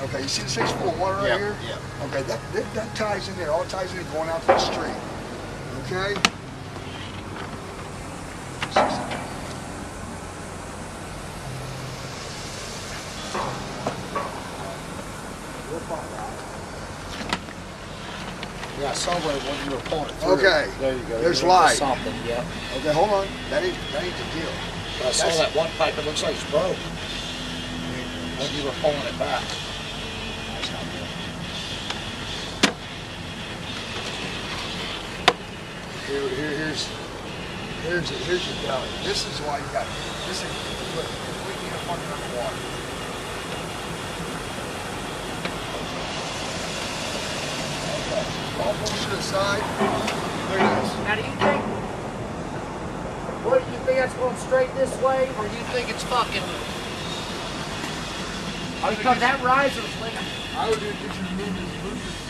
Okay, you see the 6-foot water right here? Yeah. Okay, that ties in there. All ties in going out to the street. Okay? We'll find out. Yeah, I saw when you were pulling it through. Okay. There you go. There's light. Something, yeah. Okay, hold on. That ain't the deal. I saw that one pipe, it looks like it's broke. When you were pulling it back. That's not good. Here's your belly. This is why you got this is completely underwater. Okay. All push to the side. There it is. Now do you think, what do you think that's going straight this way, or do you think it's fucking, because that riser's leaking? I would do it, get you to move this